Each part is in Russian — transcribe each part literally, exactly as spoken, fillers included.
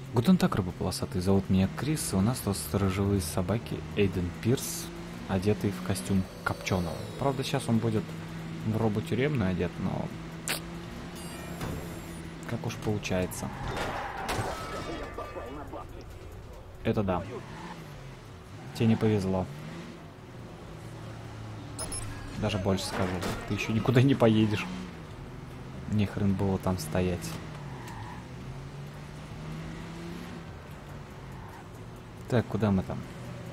Гутен так, рыба полосатый. Зовут меня Крис, и у нас тут сторожевые собаки Эйден Пирс, одетый в костюм Копченого. Правда, сейчас он будет в робу тюремную одет, но как уж получается. Это да. Тебе не повезло. Даже больше скажу. Ты еще никуда не поедешь. Ни хрен было там стоять. Так, куда мы там?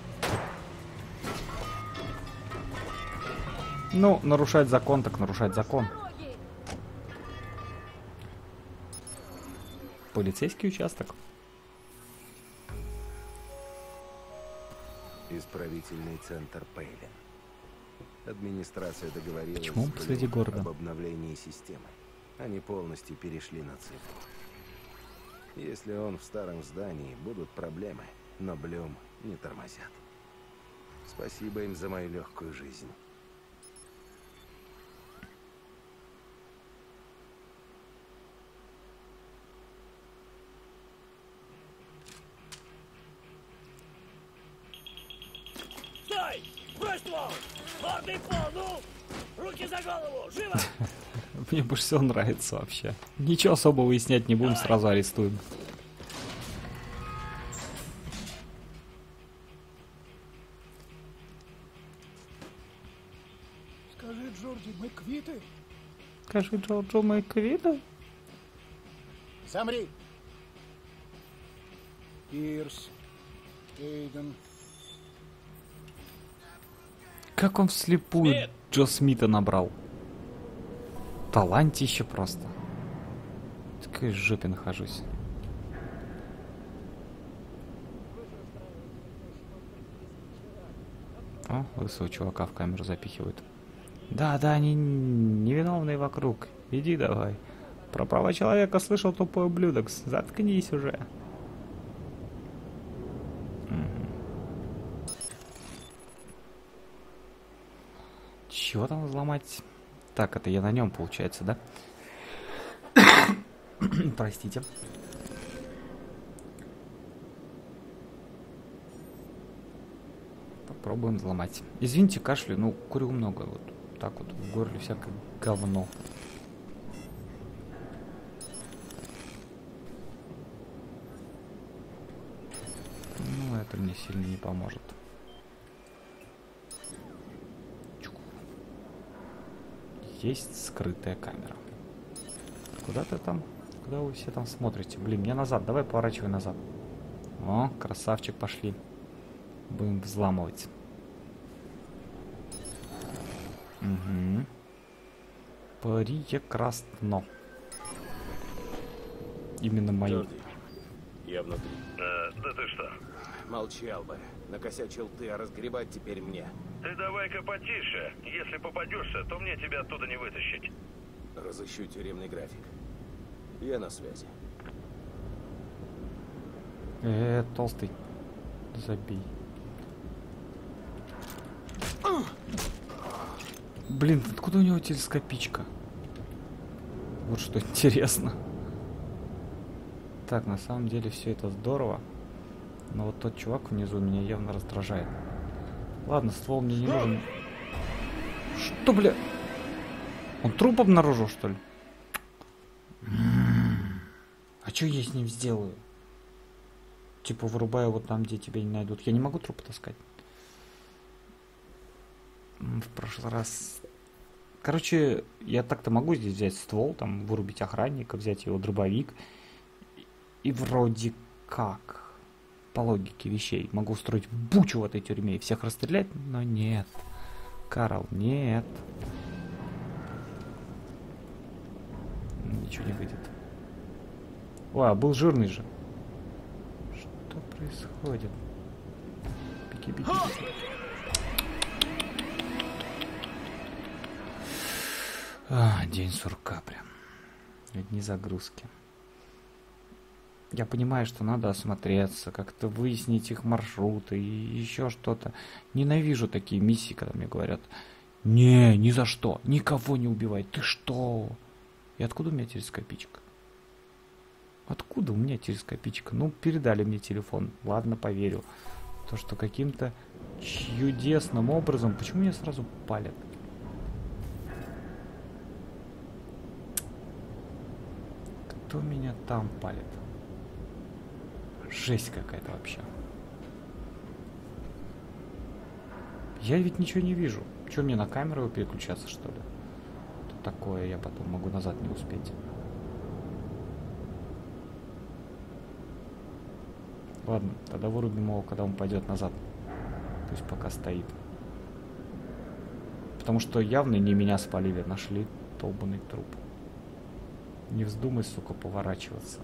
Ну, нарушать закон, так нарушать закон. Полицейский участок. Исправительный центр Пейлин. Администрация договорилась Почему он посреди города? об обновлении системы. Они полностью перешли на цифру. Если он в старом здании, будут проблемы, но Блюм не тормозят. Спасибо им за мою легкую жизнь. Стой! Брось ствол! Мордой пол, ну! Руки за голову! Живо! Мне больше всего нравится вообще. Ничего особо выяснять не будем, сразу арестуем. Скажи, Джорди, мы квиты? Скажи, Джорджо, мы квиты? Замри! Пирс, Эйден. Как он вслепую Смит! Джо Смита набрал? Талантище просто. В такой жопе нахожусь. О, лысого чувака в камеру запихивают. Да, да, они невиновные вокруг. Иди давай. Про права человека слышал, тупой ублюдок. Заткнись уже. Мгм. Чего там взломать? Так, это я на нем, получается, да? Простите. Попробуем взломать. Извините, кашлю, ну, курю много. Вот так вот в горле всякое говно. Ну, это мне сильно не поможет. Чук. Есть скрытая камера. Куда ты там? Куда вы все там смотрите? Блин, мне назад. Давай поворачивай назад. О, красавчик, пошли. Будем взламывать. Угу. Прекрасно. Именно мою. Джорди, я внутри. Э, да ты что? Молчал бы. Накосячил ты, а разгребать теперь мне. Ты давай-ка потише. Если попадешься, то мне тебя оттуда не вытащить. Разыщу тюремный график. Я на связи. Э, толстый. Забей. Блин, откуда у него телескопичка? Вот что интересно. Так, на самом деле все это здорово. Но вот тот чувак внизу меня явно раздражает. Ладно, ствол мне не нужен. Что, бля? Он труп обнаружил, что ли? А что я с ним сделаю? Типа вырубаю вот там, где тебя не найдут. Я не могу труп таскать. В прошлый раз... Короче, я так-то могу здесь взять ствол, там вырубить охранника, взять его дробовик. И вроде как, по логике вещей, могу устроить бучу в этой тюрьме и всех расстрелять, но нет. Карл, нет. Ничего не выйдет. О, а был жирный же. Что происходит? Пики-пики. А, день сурка прям. Одни загрузки. Я понимаю, что надо осмотреться, как-то выяснить их маршруты и еще что-то. Ненавижу такие миссии, когда мне говорят: не, ни за что, никого не убивай. Ты что? И откуда у меня телескопичка? Откуда у меня телескопичка? Ну, передали мне телефон. Ладно, поверю. То, что каким-то чудесным образом... Почему меня сразу палят? Кто меня там палит? Жесть какая-то вообще. Я ведь ничего не вижу. Что, мне на камеру переключаться, что ли? Тут такое, я потом могу назад не успеть. Ладно, тогда вырубим его, когда он пойдет назад. Пусть пока стоит. Потому что явно не меня спалили, нашли долбанный труп. Не вздумай, сука, поворачиваться.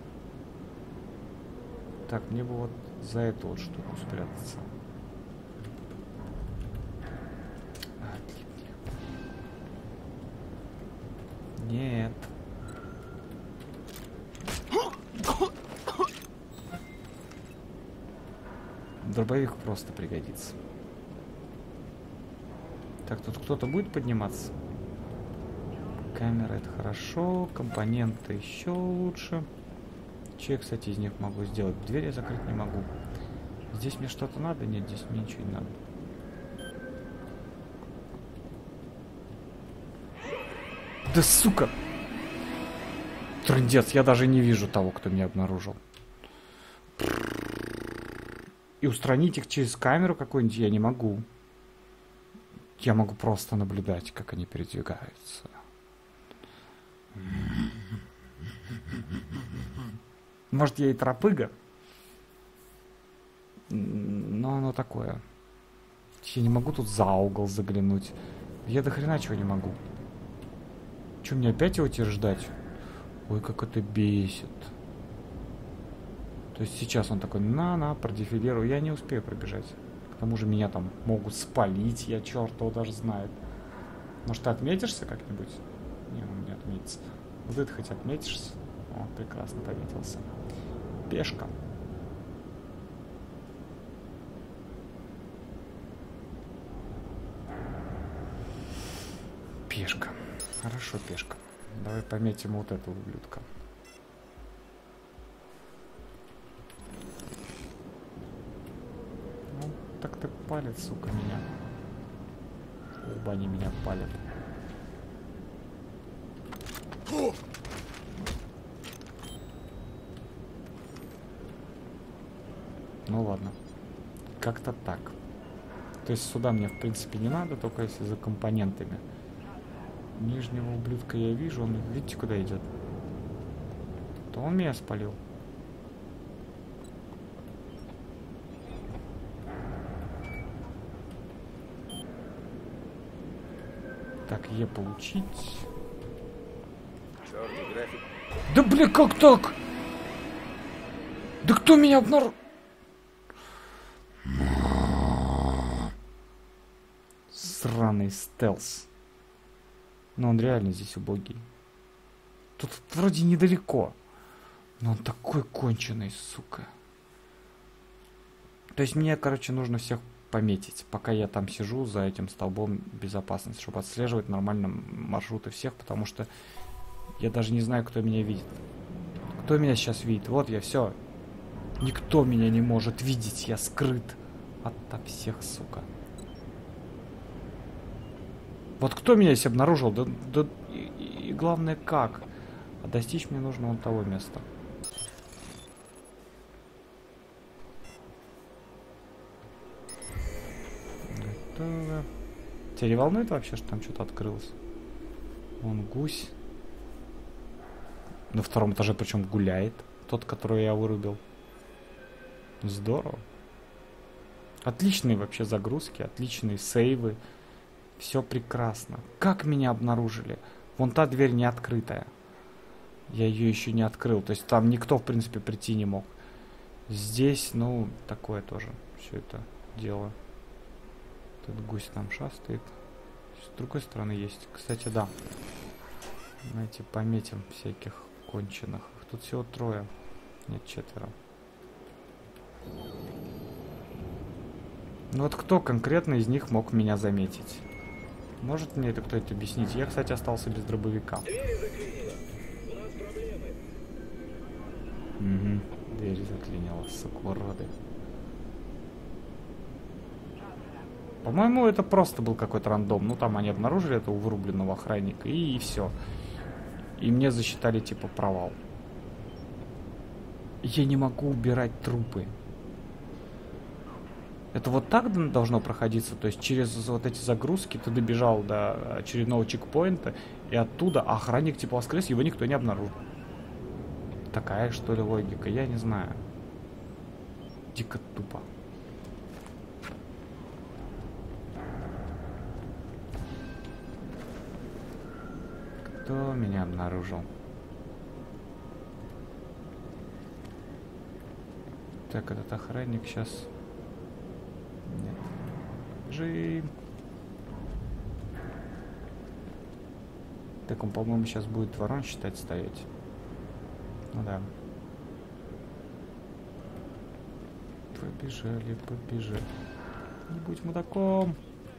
Так, мне бы вот за эту вот штуку спрятаться. Нет. Дробовик просто пригодится. Так, тут кто-то будет подниматься? Камера — это хорошо. Компоненты еще лучше. Че я, кстати, из них могу сделать? Дверь я закрыть не могу. Здесь мне что-то надо? Нет, здесь мне ничего не надо. Да сука! Трындец, я даже не вижу того, кто меня обнаружил. И устранить их через камеру какую-нибудь я не могу. Я могу просто наблюдать, как они передвигаются. Может, я и тропыга? Но оно такое. Я не могу тут за угол заглянуть. Я до хрена чего не могу. Че, мне опять его теперь ждать? Ой, как это бесит. То есть сейчас он такой, на-на, продефилирую. Я не успею пробежать. К тому же меня там могут спалить, я черт его даже знает. Может, ты отметишься как-нибудь? Не, он не отметится. Вот это хоть отметишься? О, прекрасно пометился. Пешка. Пешка. Хорошо, пешка. Давай пометим вот эту ублюдка. Ну, так ты палит, сука, меня. Оба они меня палят. Ну ладно. Как-то так. То есть сюда мне, в принципе, не надо, только если за компонентами. Нижнего ублюдка я вижу, он, видите, куда идет? То он меня спалил. Так, Е получить. Черный график. Да бля, как так? Да кто меня обнаружил? Сраный стелс. Но он реально здесь убогий. Тут вроде недалеко. Но он такой конченый, сука. То есть мне, короче, нужно всех пометить, пока я там сижу за этим столбом безопасности, чтобы отслеживать нормально маршруты всех, потому что я даже не знаю, кто меня видит. Кто меня сейчас видит? Вот я, все. Никто меня не может видеть, я скрыт ото всех, сука. Вот кто меня здесь обнаружил? Да, да и, и главное, как? А достичь мне нужно вон того места. Готово. Тебя не волнует вообще, что там что-то открылось? Вон гусь. На втором этаже причем гуляет. Тот, которого я вырубил. Здорово. Отличные вообще загрузки, отличные сейвы. Все прекрасно. Как меня обнаружили? Вон та дверь не открытая. Я ее еще не открыл. То есть там никто, в принципе, прийти не мог. Здесь, ну, такое тоже. Все это дело. Этот гусь там шастает. С другой стороны есть. Кстати, да. Давайте пометим всяких конченых. Тут всего трое. Нет, четверо. Ну вот кто конкретно из них мог меня заметить? Может мне это кто-то объяснить? Я, кстати, остался без дробовика. Двери заклинило. У нас проблемы. дверь заклинила, сука, уроды. По-моему, это просто был какой-то рандом. Ну, там они обнаружили этого вырубленного охранника, и, и все. И мне засчитали, типа, провал. Я не могу убирать трупы. Это вот так должно проходиться? То есть через вот эти загрузки ты добежал до очередного чекпоинта, и оттуда охранник, типа, воскрес, его никто не обнаружил. Такая, что ли, логика? Я не знаю. Дико тупо. Кто меня обнаружил? Так, этот охранник сейчас... Нет. Бежим. Так, он, по-моему, сейчас будет ворон считать стоять. Ну да. Побежали, побежали. Не будь мудаком.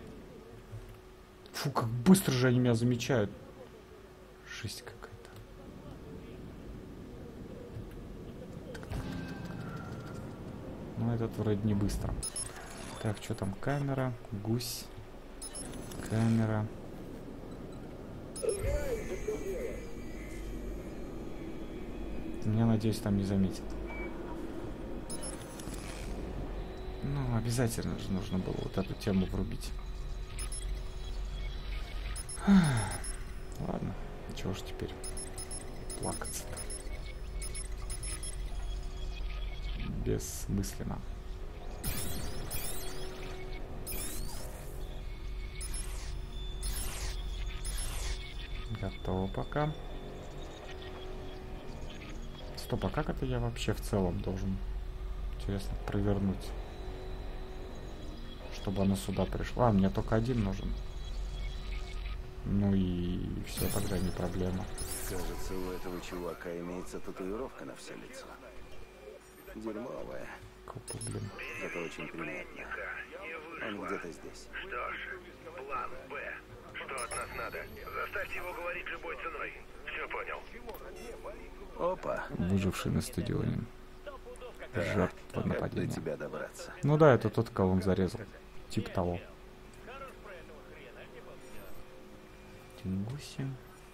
Фу, как быстро же они меня замечают. Жесть какая-то. Ну, этот вроде не быстро. Так, что там? Камера, гусь. Камера. Я надеюсь, там не заметит. Ну, обязательно же нужно было вот эту тему врубить. Ладно, чего ж теперь плакаться-то? Бессмысленно. Готово пока. Стоп, а как это я вообще в целом должен, интересно, провернуть? Чтобы оно сюда пришло. А, мне только один нужен. Ну и все, тогда не проблема. Кажется, у этого чувака имеется татуировка на все лицо. Дерьмовая. Копы, блин. Это очень приметно. Он где-то здесь. Что ж, план Б. Что от нас надо? Заставьте его говорить любой ценой. Все понял. Опа. Выживший на стадионе. Жертва Как до нападения. тебя добраться? Ну да, это тот, кого он зарезал. Типа того. Гуси.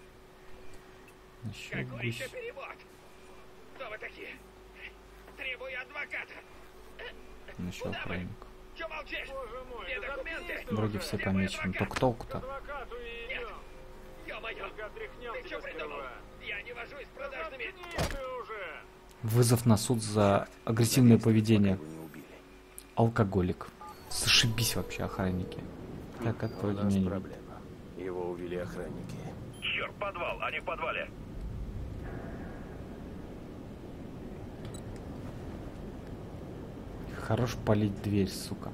Еще Какой гусь. еще перевод? Кто вы такие? Требую адвоката. Еще Куда вы? охранник. Че молчишь? Где документы? Вроде все помечены. Только толку-то. Нет. Ё-моё. Ты что придумал? Я не вожусь с продажными. Вызов на суд за агрессивное поведение. Его не убили. Алкоголик. Зашибись вообще, охранники. Так, это У вроде нас меня не проблема. Его увели охранники. Черт, подвал, они в подвале. Хорош палить дверь, сука.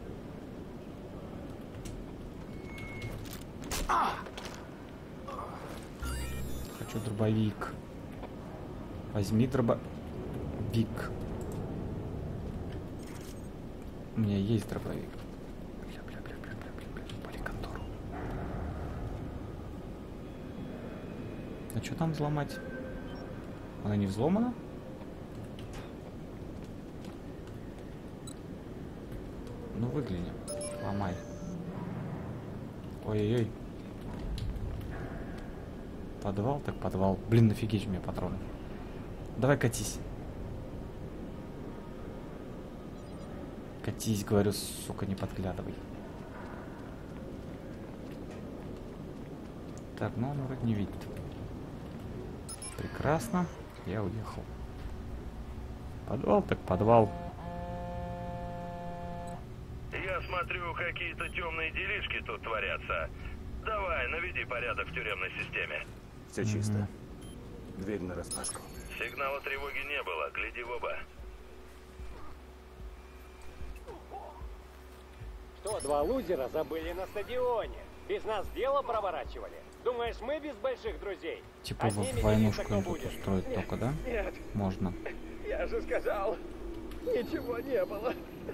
Хочу дробовик. Возьми дробовик. У меня есть дробовик. Бля, бля, бля, бля, бля, бля, бля. Пали контору. А что там взломать? Она не взломана? Ну выгляни. Ломай. Ой-ой-ой. Подвал, так подвал. Блин, нафигеть у меня патроны. Давай катись. Катись, говорю, сука, не подглядывай. Так, ну он вроде не видит. Прекрасно. Я уехал. Подвал, так подвал. Я смотрю, какие-то темные делишки тут творятся. Давай, наведи порядок в тюремной системе. Все чисто. Дверь нараспашку. Сигнала тревоги не было, гляди в оба. Что, два лузера забыли на стадионе? Без нас дело проворачивали? Думаешь, мы без больших друзей? Типа Одними в войнушку делиться кто им тут будет? устроить только, да? Нет, Можно. я же сказал, ничего не было.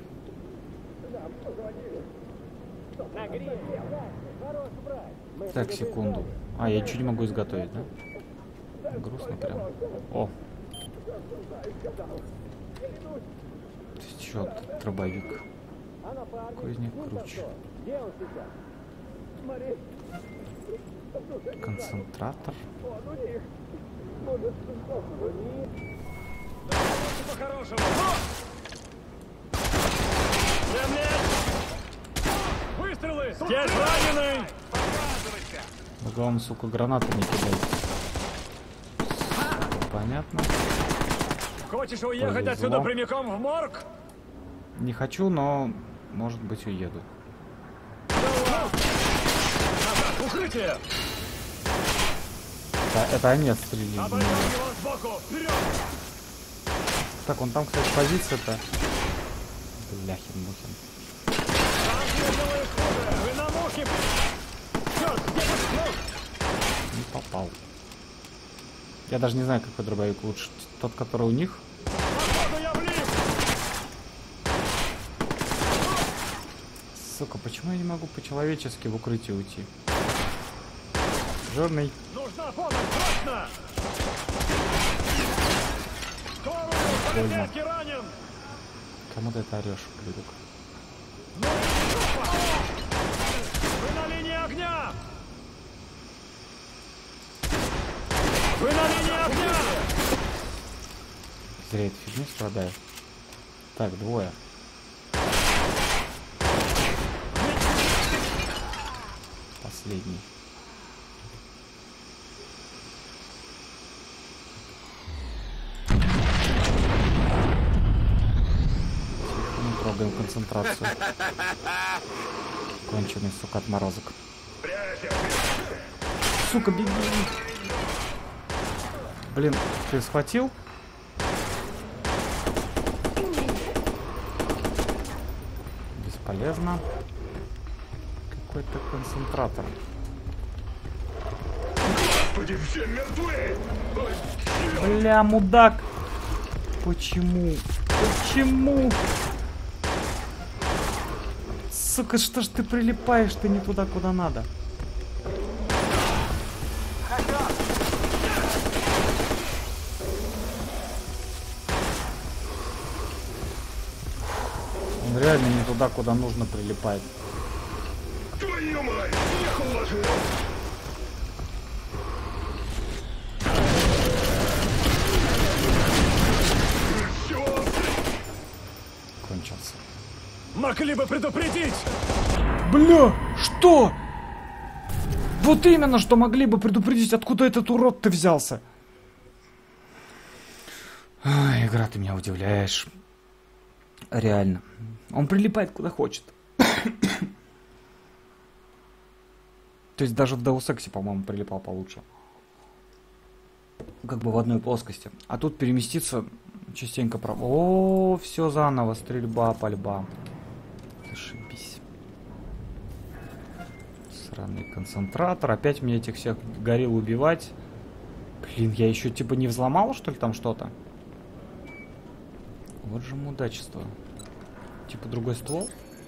Нагрей. Хорош брать. Мы Так, секунду. А, я ничего не могу изготовить, да? Грустно прям. О, Ты чё, дробовик? Кузник Круч. Концентратор. По-хорошему. Выстрелы! Здесь раненый! Да главное, сука, гранаты не кидать. Понятно. Хочешь уехать Повезло. отсюда прямиком в морг? Не хочу, но, может быть, уеду. Назад! Укрытие! Да, это они отстрелили. Обойдем его сбоку! Вперед! Так, он там, кстати, позиция-то. Бляхин-мухин. Там светлое исхода! Вы на мухе! Черт, где ты? Не попал. Я даже не знаю, какой дробовик лучше. Тот, который у них. Походу я влип! Сука, почему я не могу по-человечески в укрытие уйти? Жирный. Нужна помощь! Срочно! Скорую! Больно. Полицейский ранен! Кому ты это орешь, ублюдок? Ну и жопа! Вы на линии огня! Вы на линии огня! Зря эта фигня страдаю. Так, двое. Последний. Не трогаем концентрацию. Конченый, сука, отморозок. Сука, беги! Блин, ты схватил? Бесполезно. Какой-то концентратор. Господи, все мертвы! Бля, мудак! Почему? Почему? Сука, что ж ты прилипаешь-то не туда, куда надо? Он реально не туда, куда нужно, прилипает. Твою мать! Я уложил! Кончился. Могли бы предупредить! Бля, что? Вот именно, что могли бы предупредить, откуда этот урод-то взялся. Ай, игра, ты меня удивляешь. Реально. Он прилипает куда хочет. То есть даже в Deus Ex, по-моему, прилипал получше. Как бы в одной плоскости. А тут переместиться частенько прав... О, все заново. Стрельба, пальба. Зашибись. Сраный концентратор. Опять мне этих всех горилл убивать. Блин, я еще типа не взломал, что ли, там что-то? Вот же мудачество. Типа другой ствол?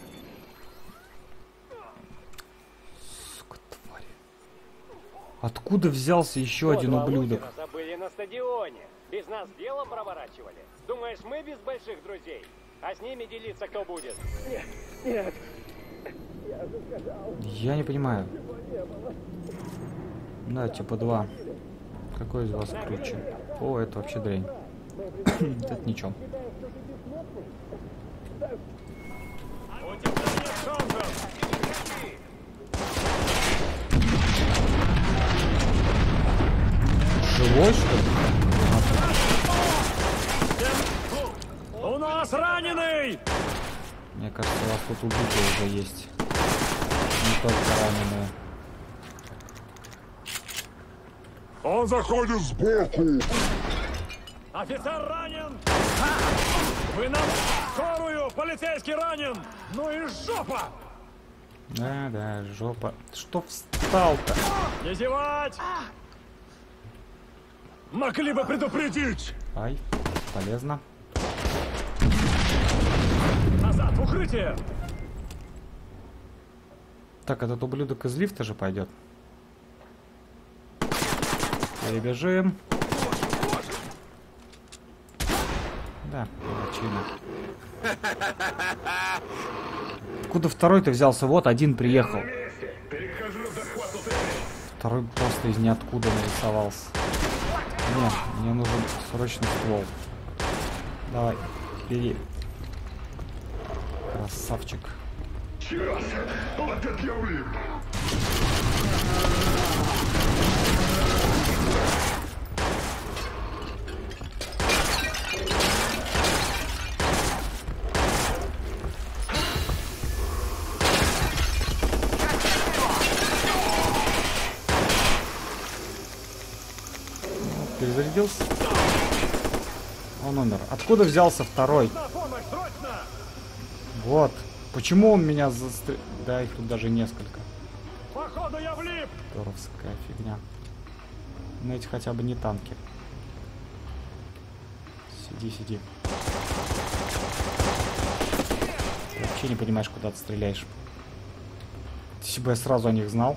Сука, тварь. Откуда взялся еще Вот один два ублюдок? лузера забыли на стадионе. Без нас дело проворачивали. Думаешь, мы без больших друзей? А с ними делиться кто будет? Я не понимаю. Да, типа два. Какой из вас круче? О, это вообще дрянь. Это ничего. У тебя нет шансов! Живой, что ли? У нас раненый! Мне кажется, у вас тут убитые уже есть. Не только раненые. Он заходит сбоку! Офицер ранен! Вы нам скорую! Полицейский ранен! Ну и жопа! Да, да, жопа. Что встал-то? Не зевать! Могли бы предупредить! Ай, полезно. Назад, в укрытие! Так, этот ублюдок из лифта же пойдет. Перебежим. Да, причина. Откуда второй-то взялся? Вот, один приехал. Второй просто из ниоткуда нарисовался. Нет, мне нужен срочно ствол. Давай, бери. Красавчик. Перезарядился. Он умер. Откуда взялся второй? Вот. Почему он меня застрелил? Да, их тут даже несколько. Походу я влип! Торовская фигня. Но эти хотя бы не танки. Сиди, сиди. Ты вообще не понимаешь, куда ты стреляешь. Если бы я сразу о них знал.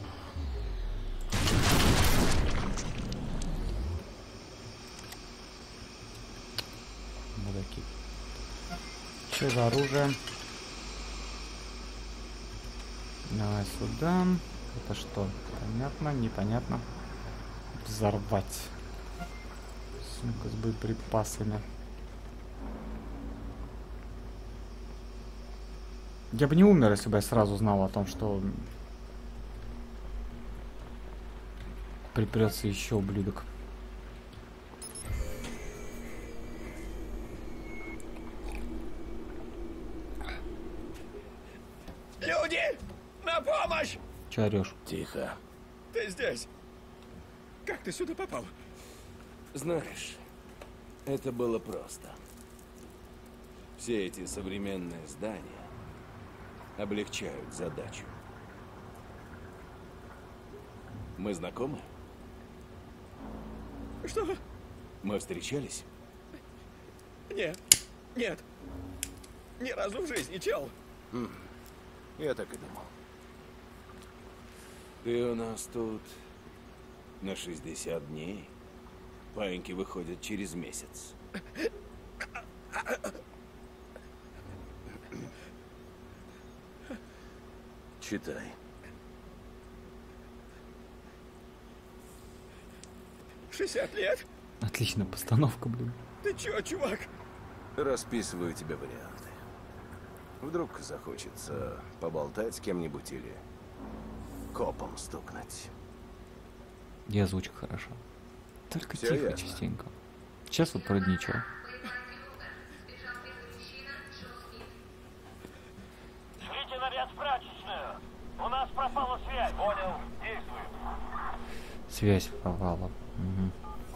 Мудаки. Что за оружие? Давай сюда. Это что? Понятно, непонятно. Взорвать. Сумка с боеприпасами. Я бы не умер, если бы я сразу знал о том, что припрется еще ублюдок. Люди! На помощь! Че орешь? Тихо. Ты здесь! Как ты сюда попал? Знаешь, это было просто. Все эти современные здания облегчают задачу. Мы знакомы? Что? Мы встречались? Нет, нет. Ни разу в жизни, чел. Я так и думал. Ты у нас тут на шестьдесят дней. Паиньки выходят через месяц. Читай. шестьдесят лет? Отличная постановка, блин. Ты чё, чувак? Расписываю тебе варианты. Вдруг захочется поболтать с кем-нибудь или копом стукнуть. И озвучка хорошо. Только Всё тихо, ясно. частенько. Сейчас вот вроде ничего. Шлите наряд в прачечную. У нас пропала связь. Понял. Действует. Связь пропала. Угу.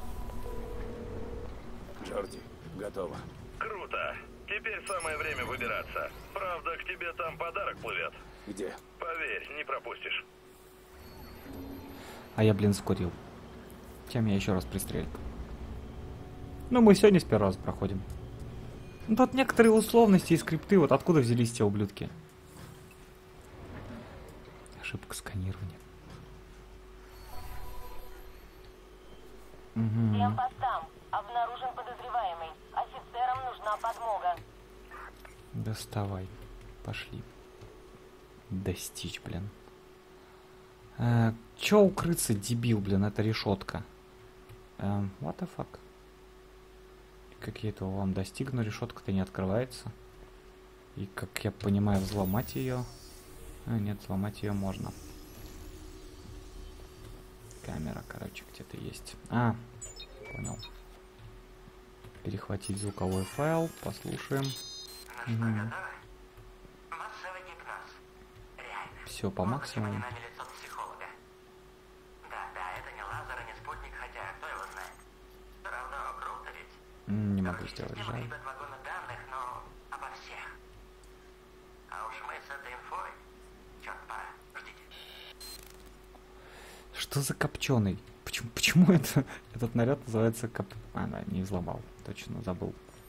Джорди, готово. Круто. Теперь самое время выбираться. Правда, к тебе там подарок плывет. Где? Поверь, не пропустишь. А я, блин, скурил. Тем я еще раз пристрелил. Ну, мы сегодня с первого раза проходим. Ну, тут некоторые условности и скрипты. Вот откуда взялись те ублюдки? Ошибка сканирования. Угу. Всем постам. Обнаружен подозреваемый. Офицерам нужна подмога. Доставай. Пошли. Достичь, блин. А, чё укрыться, дебил, блин, это решетка. Um, what the fuck? Как я этого вам достигну, решетка-то не открывается. И как я понимаю, взломать ее. А, нет, взломать ее можно. Камера, короче, где-то есть. А, понял. Перехватить звуковой файл, послушаем. Угу. Все по максимуму. Не могу сделать, жаль. Что за копченый? Почему, почему это, этот наряд называется коп... А, да, не взломал. Точно, забыл.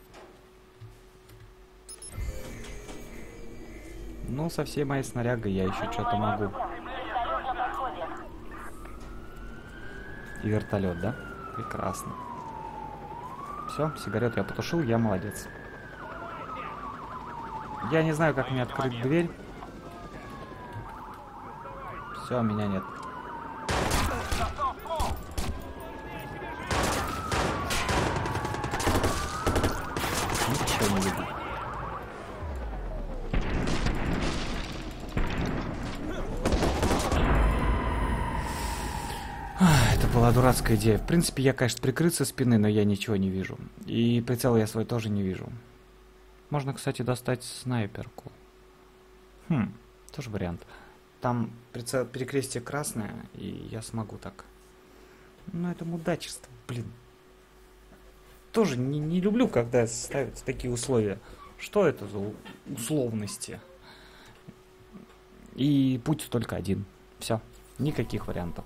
Ну, со всей моей снарягой я еще что-то могу. И вертолет, да? Прекрасно. Все, сигарету я потушил, я молодец. Я не знаю, как мне открыть дверь. Все, меня нет. Ничего не видно. Это была дурацкая идея. В принципе, я, конечно, прикрыт со спины, но я ничего не вижу. И прицел я свой тоже не вижу. Можно, кстати, достать снайперку. Хм, тоже вариант. Там прицел, перекрестие красное, и я смогу так. Но это мудачество, блин. Тоже не, не люблю, когда ставят такие условия. Что это за условности? И путь только один. Все, никаких вариантов.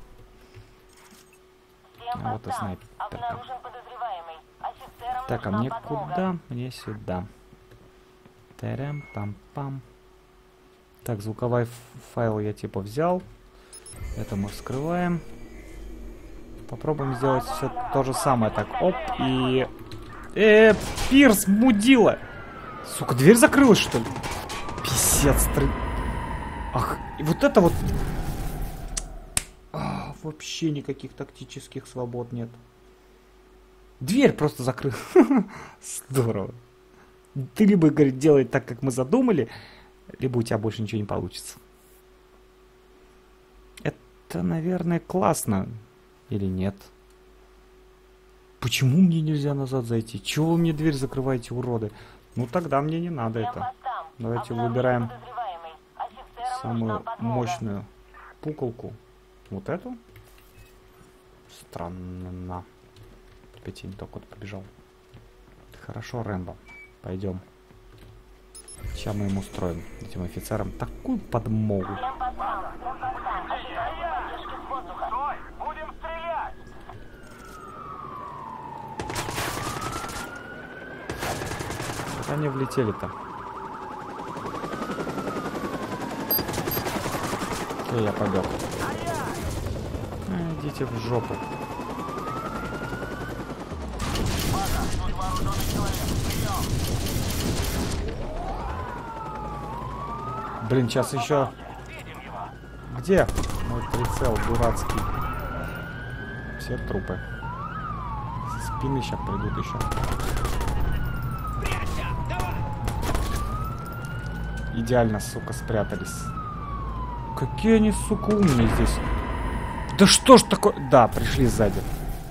А вот и снайперка. Так, а мне куда? Мне сюда. Тарам-пам-пам. Так, звуковой файл я типа взял. Это мы вскрываем. Попробуем сделать все то же самое. Так, оп, и... Э, Пирс, мудила! Сука, дверь закрылась, что ли? Писец, стры... Ах, и вот это вот... А, вообще никаких тактических свобод нет. Дверь просто закрыла. Здорово. Ты либо, говорит, делай так, как мы задумали, либо у тебя больше ничего не получится. Это, наверное, классно. Или нет? Почему мне нельзя назад зайти? Чего вы мне дверь закрываете, уроды? Ну тогда мне не надо это. Давайте выбираем самую мощную пуколку. Вот эту? Странно. Опять я не так вот побежал. Хорошо, Рэмбо. Пойдем. Сейчас мы им устроим, этим офицерам, такую подмогу. Куда они влетели-то? Окей, я побег. А, идите в жопу. Блин, сейчас еще... Где мой прицел дурацкий? Все трупы. Со спины сейчас придут еще. Идеально, сука, спрятались. Какие они, сука, умные здесь. Да что ж такое... Да, пришли сзади.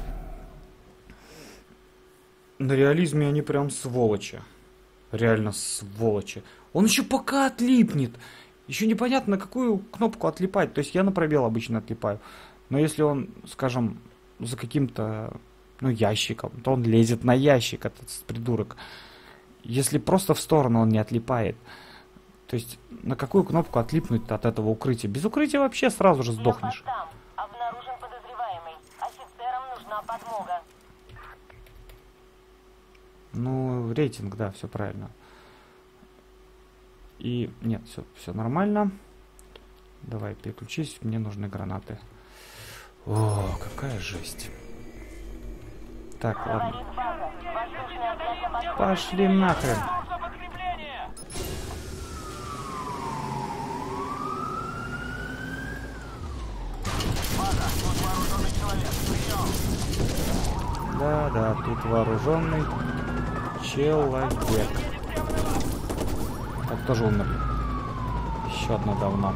На реализме они прям сволочи. Реально сволочи. Он еще пока отлипнет. Еще непонятно, на какую кнопку отлипать. То есть я на пробел обычно отлипаю. Но если он, скажем, за каким-то, ну, ящиком, то он лезет на ящик, этот придурок. Если просто в сторону он не отлипает. То есть на какую кнопку отлипнуть от этого укрытия? Без укрытия вообще сразу же сдохнешь. Обнаружен подозреваемый. Офицерам нужна подмога. Ну, рейтинг, да, все правильно. И нет, все, все нормально. Давай, переключись, мне нужны гранаты. О, какая жесть. Так, ладно. Пошли нахрен. Да, да, тут вооруженный человек. Так, тоже умер. Еще одно говно.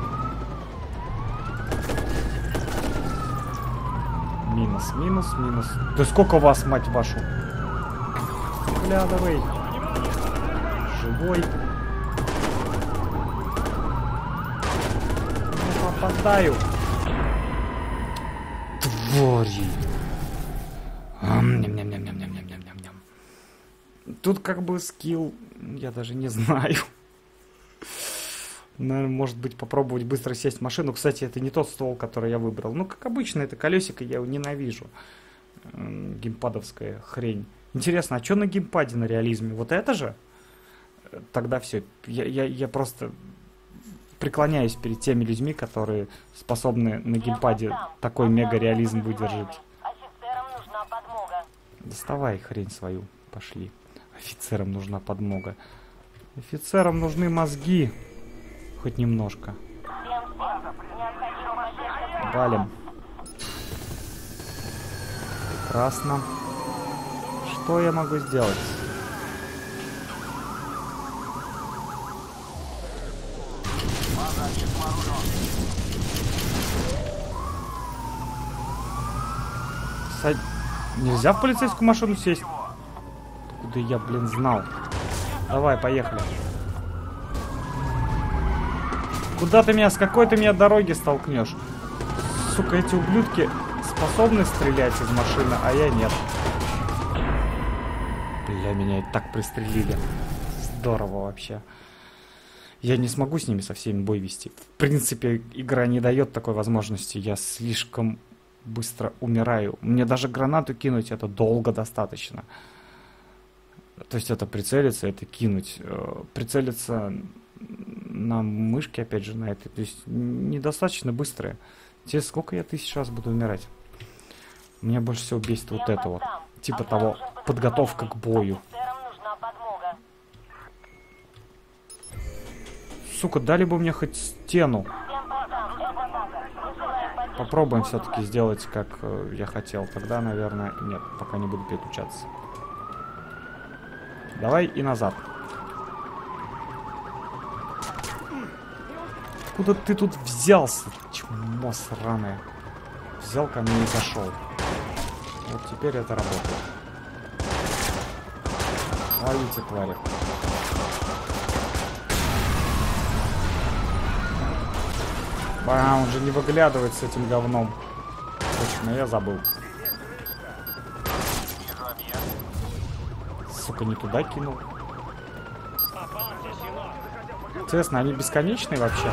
Минус, минус, минус. Да сколько вас, мать вашу? Глядывай. Живой. Не попадаю. Твари. Ням-ням-ням-ням-ням-ням-ням-ням. Тут как бы скилл, я даже не знаю. Наверное, может быть, попробовать быстро сесть в машину. Кстати, это не тот ствол, который я выбрал. Ну, как обычно, это колесико, я его ненавижу. Геймпадовская хрень. Интересно, а что на геймпаде на реализме? Вот это же? Тогда все. Я, я, я просто преклоняюсь перед теми людьми, которые способны на геймпаде такой мега реализм выдержать. Офицерам нужна подмога. Доставай хрень свою. Пошли. Офицерам нужна подмога. Офицерам нужны мозги. Хоть немножко. Валим. Прекрасно. Что я могу сделать? Сад... Нельзя в полицейскую машину сесть? Куда я, блин, знал? Давай, поехали. Куда ты меня, с какой ты меня дороги столкнешь? Сука, эти ублюдки способны стрелять из машины, а я нет. Бля, меня и так пристрелили. Здорово вообще. Я не смогу с ними со всеми бой вести. В принципе, игра не дает такой возможности. Я слишком быстро умираю. Мне даже гранату кинуть это долго достаточно. То есть это прицелиться, это кинуть. Прицелиться на мышке, опять же, на этой. То есть недостаточно быстрое. Через сколько я тысяч раз буду умирать? Меня больше всего бесит вот это вот. Типа того, подготовка к бою. Сука, дали бы мне хоть стену. Попробуем все-таки сделать, как э, я хотел. Тогда, наверное, нет, пока не буду переключаться. Давай и назад. Откуда ты тут взялся? Чмо сраное. Взял ко мне и зашел. Вот теперь это работает. Ловите, твари. Ба, он же не выглядывает с этим говном. Точно, я забыл. Сука, не туда кинул. Интересно, они бесконечные вообще?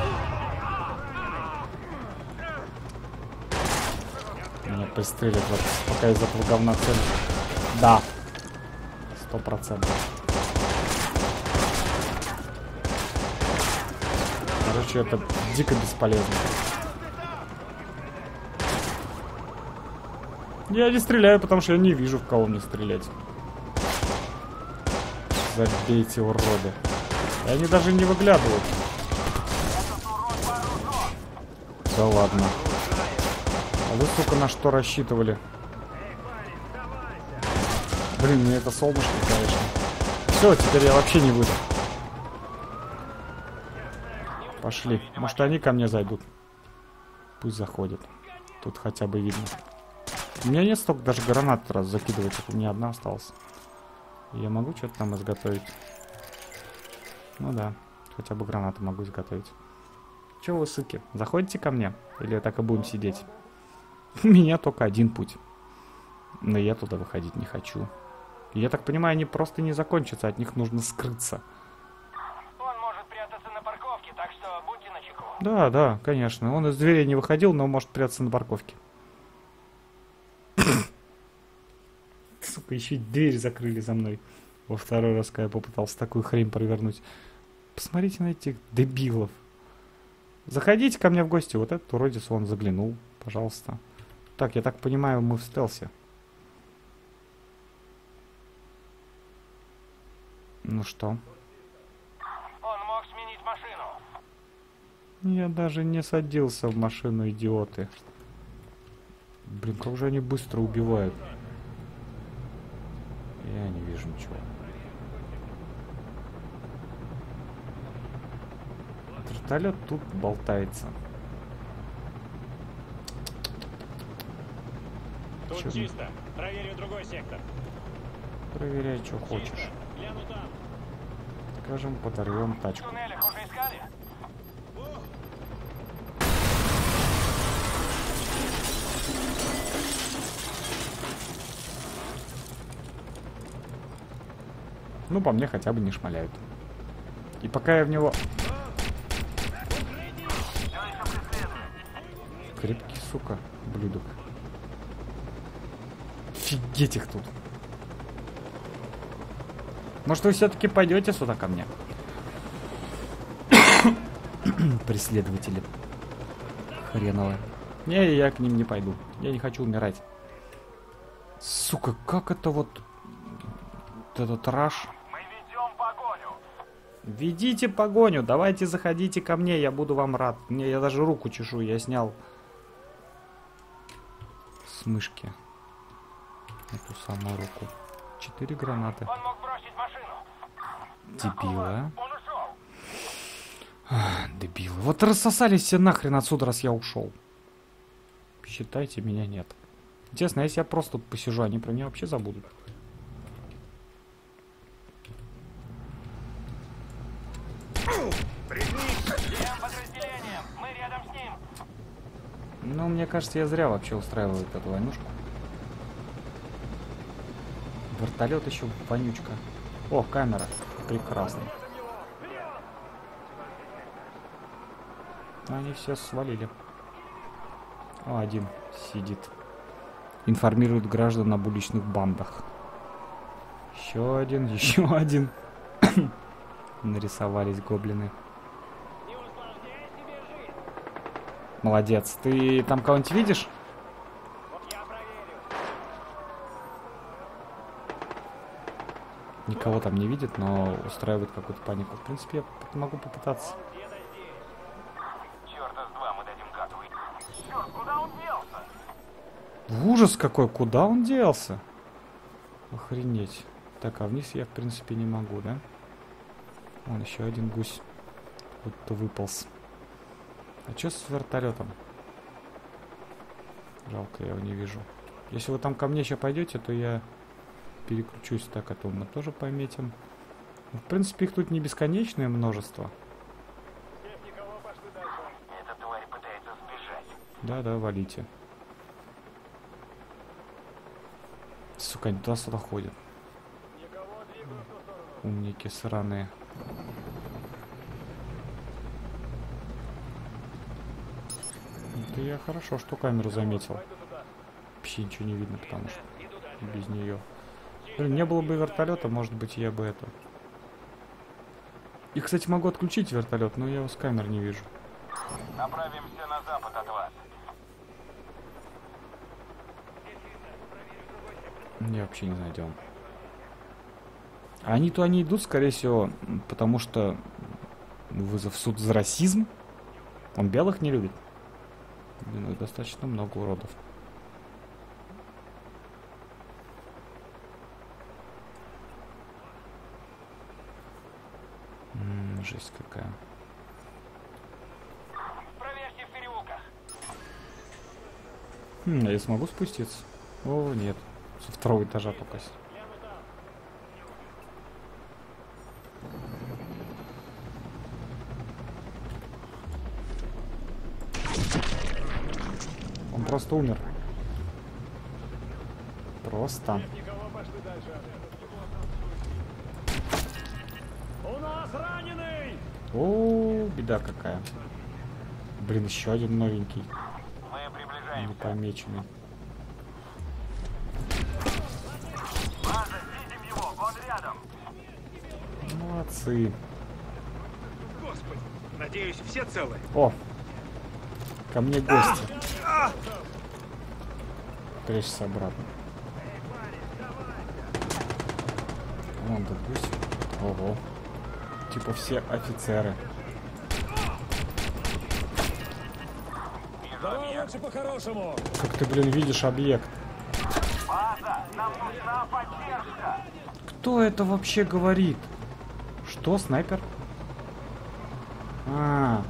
Меня пристрелят, вот, пока из этого говна цель. Да. Сто процентов. Короче, это дико бесполезно. Я не стреляю, потому что я не вижу, в кого мне стрелять. Забейте, уроды. И они даже не выглядывают. Да ладно. А вы, сука, на что рассчитывали? Блин, мне это солнышко, конечно. Все, теперь я вообще не буду. Пошли. Может, они ко мне зайдут. Пусть заходят. Тут хотя бы видно. У меня нет столько даже гранат раз закидывать. У меня одна осталась. Я могу что-то там изготовить? Ну да. Хотя бы гранаты могу изготовить. Че вы, суки? Заходите ко мне? Или так и будем сидеть? У меня только один путь. Но я туда выходить не хочу. Я так понимаю, они просто не закончатся. От них нужно скрыться. Да, да, конечно. Он из дверей не выходил, но может прятаться на парковке. Сука, еще и дверь закрыли за мной. Во второй раз, когда я попытался такую хрень провернуть. Посмотрите на этих дебилов. Заходите ко мне в гости. Вот этот уродец, он заглянул. Пожалуйста. Так, я так понимаю, мы в стелсе. Ну что? Я даже не садился в машину, идиоты. Блин, как же они быстро убивают. Я не вижу ничего. Вертолет тут болтается. Тут Чё? чисто. Проверю другой сектор. Проверяй, что хочешь. Скажем, подорвем тачку. В туннелях уже искали? Ну, по мне хотя бы не шмаляют. И пока я в него... Крепкий, сука, блюдок. Офигеть их тут. Может, вы все-таки пойдете сюда ко мне? Преследователи. Хреновые. Не, я к ним не пойду. Я не хочу умирать. Сука, как это вот... этот раш. Мы ведем погоню. Ведите погоню, давайте заходите ко мне, я буду вам рад. Мне я даже руку чешу, я снял с мышки эту самую руку. Четыре гранаты. Он мог бросить машину. Дебилы, а? Он ушел. Ах, дебилы. Вот рассосались все нахрен отсюда, раз я ушел. Считайте, меня нет. Интересно, если я просто тут посижу, они про меня вообще забудут. Всем подразделениям. Мы рядом с ним. Ну, мне кажется, я зря вообще устраиваю эту войнушку. Вертолет еще вонючка. О, камера. Прекрасно. Они все свалили. О, один сидит. Информирует граждан об уличных бандах. Еще один, еще один. Нарисовались гоблины. Молодец. Ты там кого-нибудь видишь? Никого там не видит, но устраивает какую-то панику. В принципе, я могу попытаться. Чёрта с два мы дадим гаду. Чёрт, куда он делся? Ужас какой! Куда он делся? Охренеть. Так, а вниз я, в принципе, не могу, да? Вон еще один гусь. Будто выполз. А что с вертолетом? Жалко, я его не вижу. Если вы там ко мне еще пойдете, то я переключусь. Так, а то мы тоже пометим. Ну, в принципе, их тут не бесконечное множество. Эта тварь пытается сбежать. Да-да, валите. Сука, они туда-сюда ходят. Умники сраные. Это я хорошо, что камеру заметил. Вообще ничего не видно, потому что без нее. Блин, не было бы вертолета, может быть, я бы это... И, кстати, могу отключить вертолет, но я его с камер не вижу. Направимся на запад от вас. Я вообще не знаю, где он. А они-то они идут, скорее всего, потому что вызов в суд за расизм. Он белых не любит. Блин, достаточно много уродов. М-м, жесть какая. Проверьте в переулках. Хм, а я смогу спуститься? О, нет. Со второго этажа только. Он просто умер. Просто. У нас раненый! О, беда какая. Блин, еще один новенький. Мы приближаемся. Не помеченный. База, видим его, он рядом. Молодцы. Господи, надеюсь, все целы? О! Ко мне гости. Прячься обратно. Вон, допустим. Ого. Типа все офицеры. Давай лучше по-хорошему! Как ты, блин, видишь объект? База, нам нужна поддержка. Кто это вообще говорит? Что, снайпер? А,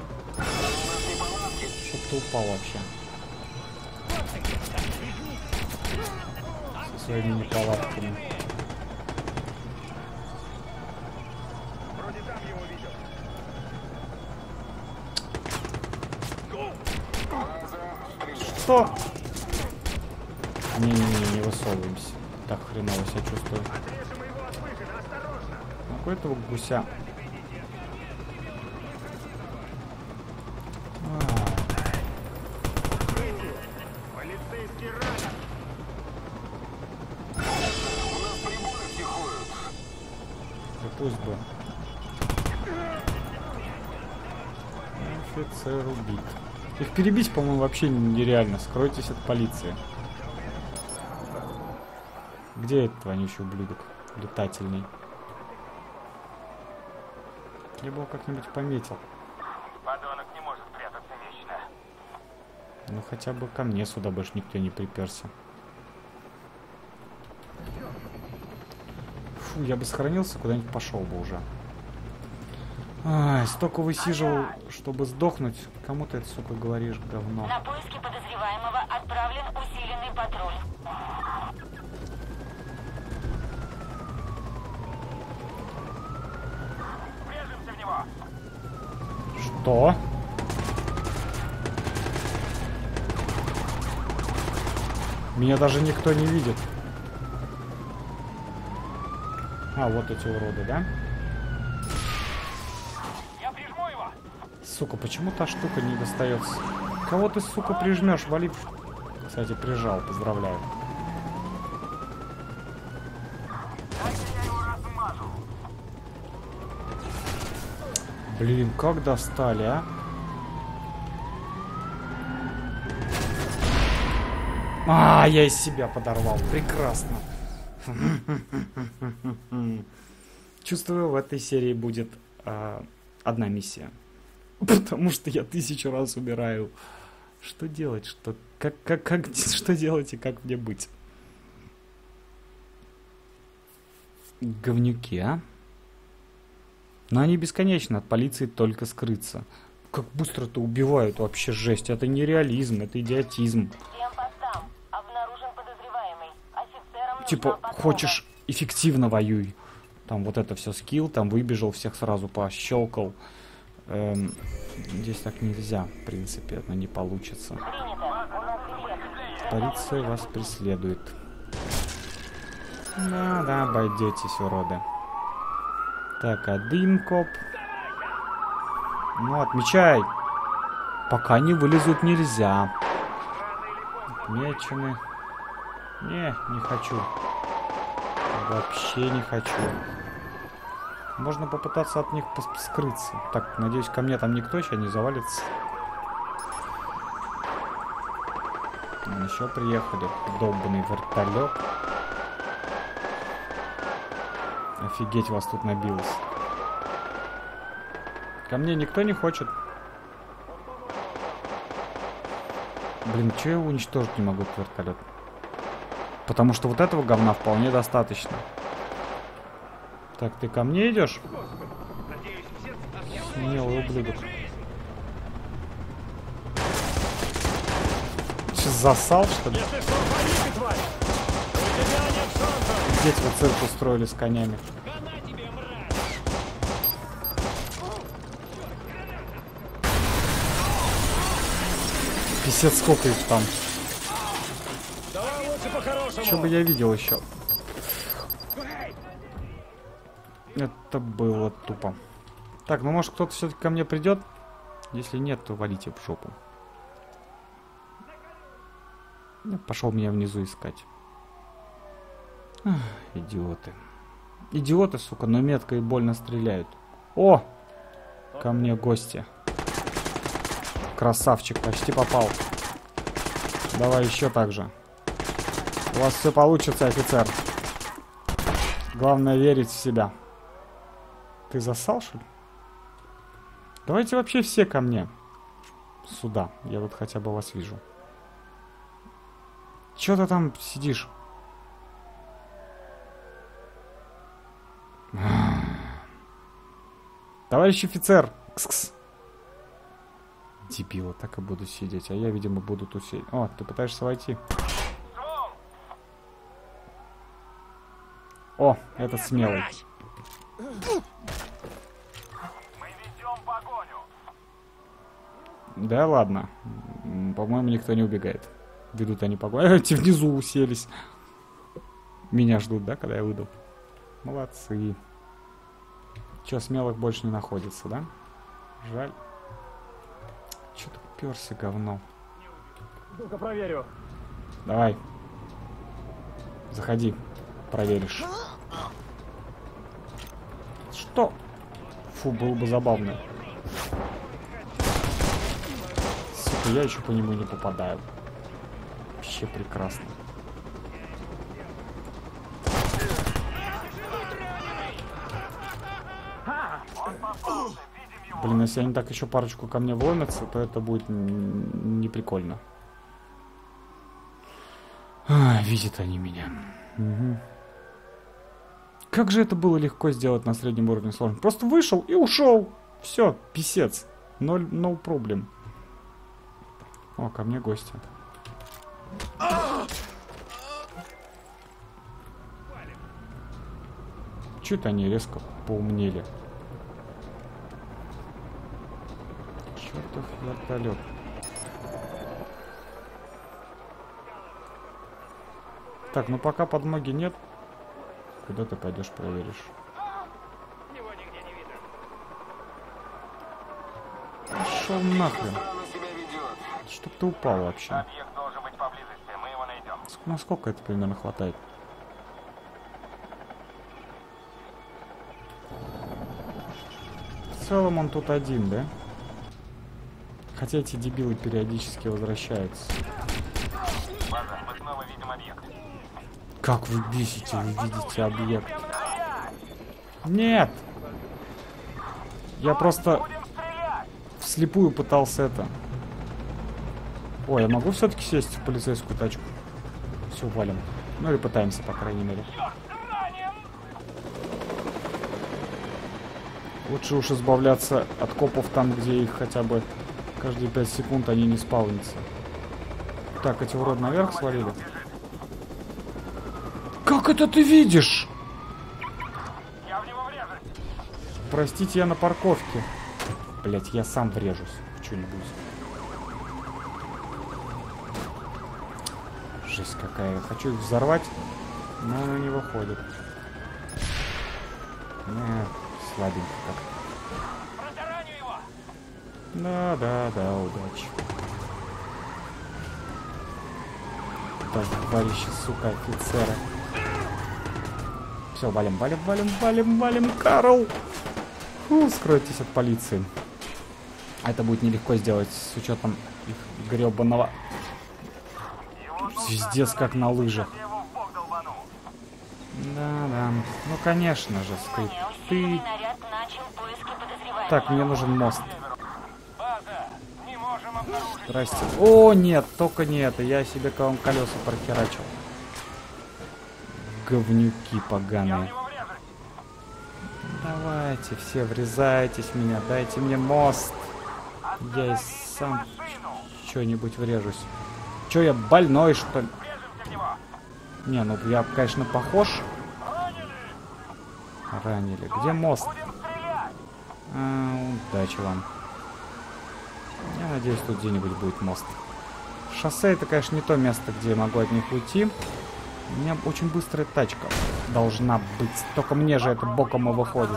что-то упал вообще. Со своими неполадками. Что? Не-не-не, не высовываемся. Так хреново себя чувствую. Ну, этого гуся. Пусть бы. Офицер убит. Их перебить, по-моему, вообще нереально. Скройтесь от полиции. Где этот вонючий ублюдок? летательный. Я бы его как-нибудь пометил. Подонок не может прятаться вечно. Ну хотя бы ко мне сюда больше никто не приперся. Фу, я бы сохранился, куда-нибудь пошел бы уже. Ай, столько высиживал, чтобы сдохнуть. Кому ты это, сука, говоришь, говно? На поиски подозреваемого отправлен усиленный патруль. Врежемся в него. Что? Меня даже никто не видит. А, вот эти уроды, да? Я прижму его. Сука, почему та штука не достается? Кого ты, сука, прижмешь? Вали. Кстати, прижал, поздравляю. Блин, как достали, а? А, я из себя подорвал. Прекрасно. Чувствую, в этой серии будет э, одна миссия. Потому что я тысячу раз умираю. Что делать? Что, как, как, как, что делать и как мне быть? Говнюки, а? Но они бесконечно, от полиции только скрыться. Как быстро-то убивают, вообще жесть. Это не реализм, это идиотизм. Всем постам. Обнаружен подозреваемый. Офицерам Типа, нужна подмога. хочешь эффективно воюй. Там вот это все скилл, там выбежал, всех сразу пощелкал. Эм, здесь так нельзя, в принципе, но не получится. Принято. У нас билет. Полиция вас преследует. Да, да, обойдетесь, уроды. Так, один коп. Ну, отмечай. Пока не вылезут, нельзя. Отмечены. Не, не хочу. Вообще не хочу. Можно попытаться от них скрыться. Так, надеюсь, ко мне там никто еще не завалится. Еще приехали. Долбанный вертолет. Офигеть, вас тут набилось. Ко мне никто не хочет. Блин, че я его уничтожить не могу, этот вертолет? Потому что вот этого говна вполне достаточно. Так, ты ко мне идешь? Смелый ублюдок. Че, засал, что ли? Здесь вот цирк устроили с конями. Писец, сколько их там. Что бы я видел еще? Это было тупо. Так, ну может кто-то все-таки ко мне придет? Если нет, то валите в жопу. Пошел меня внизу искать. Ах, идиоты. Идиоты, сука, но метко и больно стреляют. О! Ко мне гости. Красавчик, почти попал. Давай еще так же. У вас все получится, офицер. Главное верить в себя. Ты засал, что ли? Давайте вообще все ко мне. Сюда. Я вот хотя бы вас вижу. Чё ты там сидишь? Товарищ офицер! Кс-кс. Дебила, так и буду сидеть. А я, видимо, буду тут сидеть. О, ты пытаешься войти. О, этот смелый. Да ладно. По-моему, никто не убегает. Ведут они погоню. Эти внизу уселись. Меня ждут, да, когда я выйду? Молодцы. Че, смелых больше не находится, да? Жаль. Че ты уперся, говно? Только проверю. Давай. Заходи. Проверишь. Что? Фу, было бы забавно. Сука, я еще по нему не попадаю. Вообще прекрасно. Блин, если они так еще парочку ко мне вломятся, то это будет не прикольно. А, видят они меня. Угу. Как же это было легко сделать на среднем уровне сложности. Просто вышел и ушел. Все, писец. Ноль, no problem. О, ко мне гости. Чё-то они резко поумнели. Чёртов вертолет. Так, ну пока подмоги нет. Куда ты пойдешь, проверишь? Шел нахрен. Чтоб ты упал вообще. Насколько это примерно хватает? В целом он тут один, да? Хотя эти дебилы периодически возвращаются. Как вы бесите, вы видите объект? Нет! Я просто вслепую пытался это. Ой, я могу все-таки сесть в полицейскую тачку? Все, валим. Ну или пытаемся, по крайней мере. Лучше уж избавляться от копов там, где их хотя бы каждые пять секунд они не спаунятся. Так, эти уроды наверх свалили. Как это ты видишь? Простите, я на парковке. Блять, я сам врежусь в что-нибудь. Жесть какая. Я хочу их взорвать, но она не выходит. Не, слабенько как-то. Да, да, да, удачи. Товарищи, сука, офицеры. Все, валим, валим, валим, валим, валим, Карл. Фу, скройтесь от полиции. Это будет нелегко сделать с учетом их гребаного. Звездец как на лыжах. Да, да. Ну, конечно же, скрипты. Так, мне нужен мост. Здрасте. О, нет, только не это. Я себе к вам колеса прохерачил. Говнюки поганые. Давайте, все врезайтесь в меня. Дайте мне мост. Я и сам что-нибудь врежусь. Че, я больной, что ли? Не, ну я, конечно, похож. Ранили. Где мост? А, удачи вам. Я надеюсь, тут где-нибудь будет мост. Шоссе — это, конечно, не то место, где я могу от них уйти. У меня очень быстрая тачка должна быть. Только мне же это боком и выходит.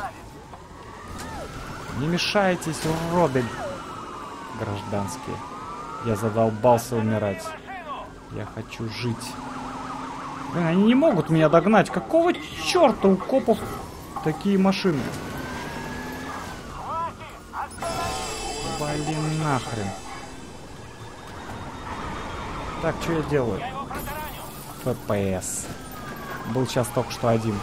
Не мешайтесь, уроды гражданские. Я задолбался умирать. Я хочу жить. Блин, они не могут меня догнать. Какого черта у копов такие машины? Блин, нахрен. Так, что я делаю? эф пи эс. Был сейчас только что один.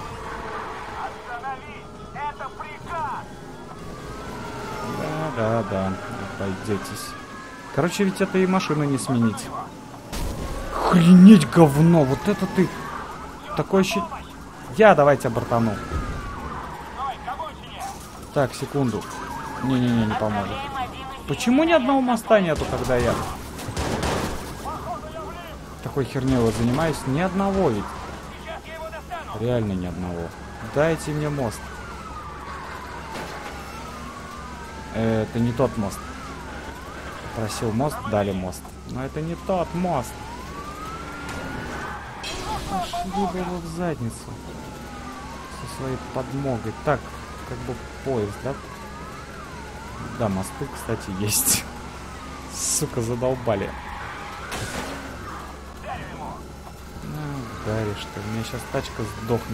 Да, да, да. Обойдетесь. Короче, ведь это и машину не сменить. Охренеть, говно. Вот это ты. Такое щит. Я давайте обортану. Так, секунду. Не-не-не, не поможет. Почему ни одного моста нету, когда я такой херней вот занимаюсь? Ни одного ведь. Реально ни одного. Дайте мне мост. Это не тот мост. Просил мост, дали мост. Но это не тот мост. Пошли бы его в задницу. Со своей подмогой. Так, как бы поезд, да? Да, мосты, кстати, есть. Сука, задолбали. Ну, даришь ты. У меня сейчас тачка сдохнет.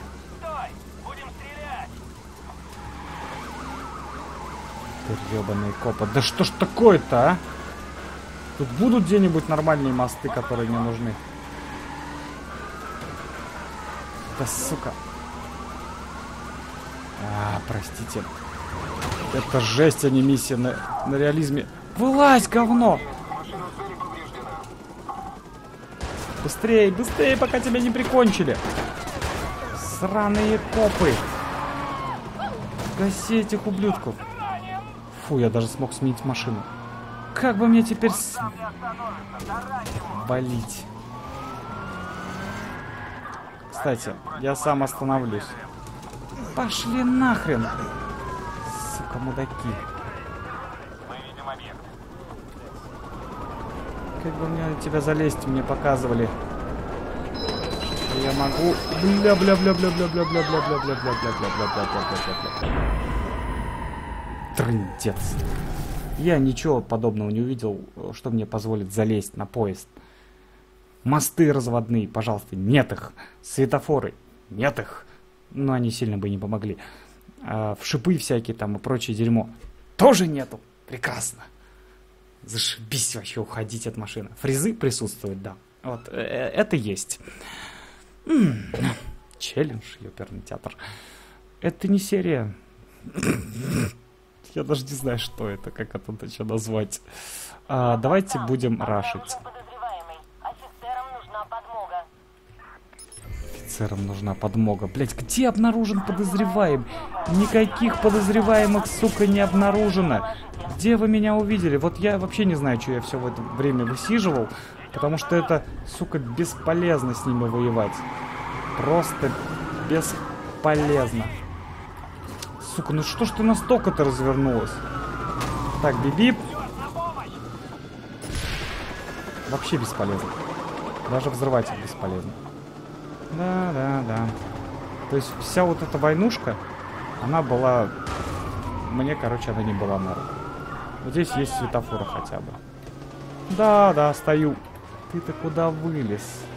Гребаные копы. Да что ж такое-то, а? Тут будут где-нибудь нормальные мосты, которые мне нужны? Да сука. А, простите. Это жесть, а не миссия на, на реализме. Вылазь, говно! Быстрее, быстрее, пока тебя не прикончили. Сраные копы. Гаси этих ублюдков. Фу, я даже смог сменить машину. Как бы мне теперь с... валить? Кстати, я сам остановлюсь. Пошли нахрен. Сука, мудаки. Как бы мне на тебя залезть, мне показывали. Что я могу... Бля-бля-бля-бля-бля-бля-бля-бля-бля-бля-бля-бля-бля-бля-бля-бля. Трындец. Я ничего подобного не увидел, что мне позволит залезть на поезд. Мосты разводные, пожалуйста, нет их. Светофоры, нет их. Но они сильно бы не помогли. А в шипы всякие там и прочее дерьмо тоже нету. Прекрасно. Зашибись вообще уходить от машины. Фрезы присутствуют, да. Вот, э -э это есть. М-м-м. Челлендж, ёперный театр. Это не серия. Я даже не знаю, что это, как это еще назвать. А, давайте будем рашить. Офицерам нужна подмога. Блять, где обнаружен подозреваемый? Никаких подозреваемых, сука, не обнаружено. Где вы меня увидели? Вот я вообще не знаю, что я все в это время высиживал. Потому что это, сука, бесполезно с ними воевать. Просто бесполезно. Сука, ну что ж ты настолько-то развернулась? Так, бип-бип. Вообще бесполезно. Даже взрыватель бесполезно. Да, да, да. То есть вся вот эта войнушка, она была... Мне, короче, она не была на руку. Вот здесь есть светофоры хотя бы. Да, да, стою. Ты-то куда вылез?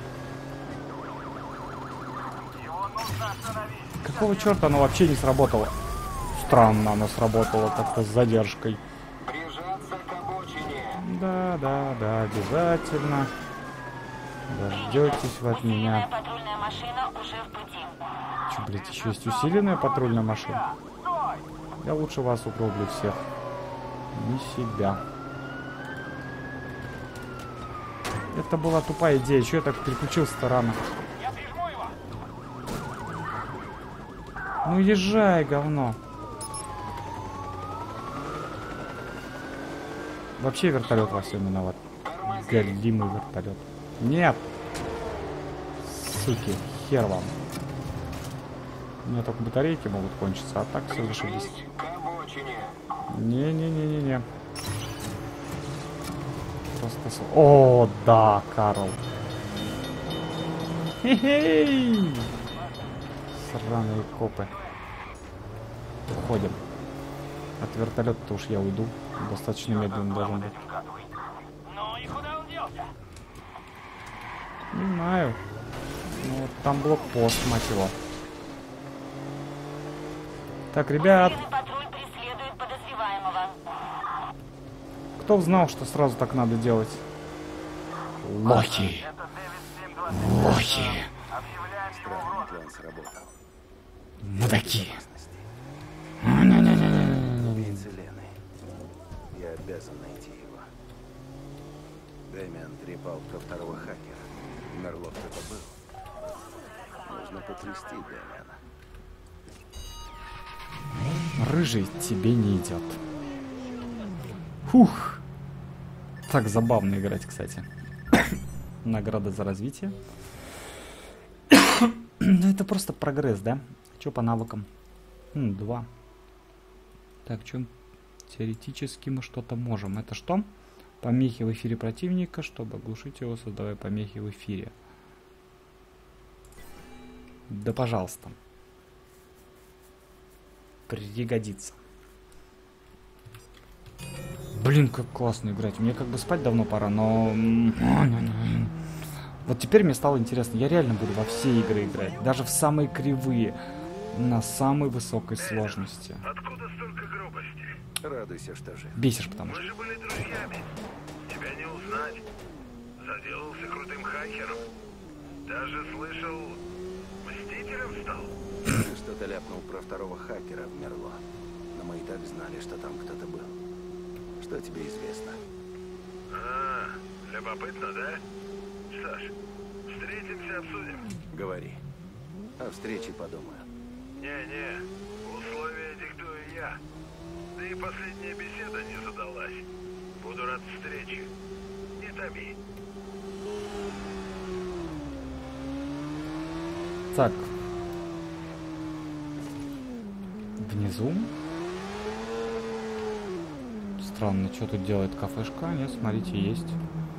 Какого черта оно вообще не сработало? Странно оно сработало как-то с задержкой. Да, да, да, обязательно. Дождетесь вы от меня. Че, блядь, еще есть усиленная патрульная машина? Я лучше вас угроблю всех. Не себя. Это была тупая идея. Чего я так переключился-то рано? Ну езжай, говно. Вообще вертолет во всем виноват. Галимый вертолет. Нет! Суки, хер вам. У меня только батарейки могут кончиться, а так все зашибись. Не-не-не-не-не. Просто... О, да, Карл. Хе-хей! Сраные копы. Уходим. От вертолета-то уж я уйду. Достаточно медленно должен быть. Ну и куда он делся? Не знаю. Ну вот там блокпост, мать его. Так, ребят. Патруль преследует подозреваемого. Кто знал, что сразу так надо делать? Лохи. Лохи. Странный план сработал. Мудаки. Убийца Лены. Я обязан найти его. Дэмиан трепал про второго хакера. Мерло кто-то был. Нужно потрясти Дэмиана. Рыжий тебе не идет. Фух. Так забавно играть, кстати. Награда за развитие. Ну это просто прогресс, да? Че по навыкам? Хм, два. Так, чем теоретически мы что-то можем. Это что? Помехи в эфире противника, чтобы оглушить его, создавая помехи в эфире. Да пожалуйста. Пригодится. Блин, как классно играть. Мне как бы спать давно пора, но... Вот теперь мне стало интересно. Я реально буду во все игры играть. Даже в самые кривые. На самой высокой сложности. Откуда столько грубости? Радуйся, что жив. Бесишь, потому Мы что... же были друзьями. Тебя не узнать. Заделался крутым хакером. Даже слышал, мстителем стал. Ты что-то ляпнул про второго хакера в Мерло. На мы и так знали, что там кто-то был. Что тебе известно? А, любопытно, да? Что ж, встретимся, обсудим. Говори. О встрече подумаю. Не-не, условия диктую я. Да и последняя беседа не задалась. Буду рад встрече. Не томи. Так. Внизу. Странно, что тут делает кафешка? Нет, смотрите, есть.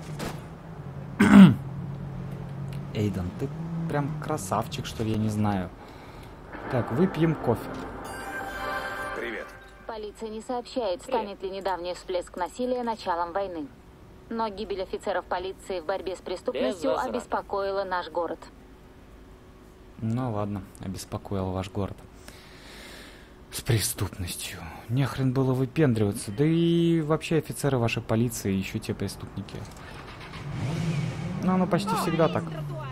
Эйден, ты прям красавчик, что ли, я не знаю. Так, выпьем кофе. Привет. Полиция не сообщает, станет ли недавний всплеск насилия началом войны. Но гибель офицеров полиции в борьбе с преступностью Без возврата. обеспокоила наш город. Ну ладно, обеспокоил ваш город. С преступностью. Нехрен было выпендриваться. Да и вообще офицеры вашей полиции еще те преступники. Ну, оно почти всегда так.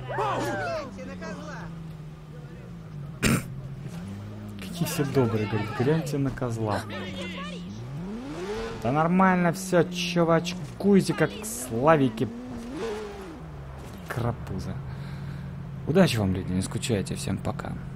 Какие все добрые, говорят, гляньте на козла. Да нормально все, чувачкуйте, как славики. Крапуза. Удачи вам, люди, не скучайте. Всем пока.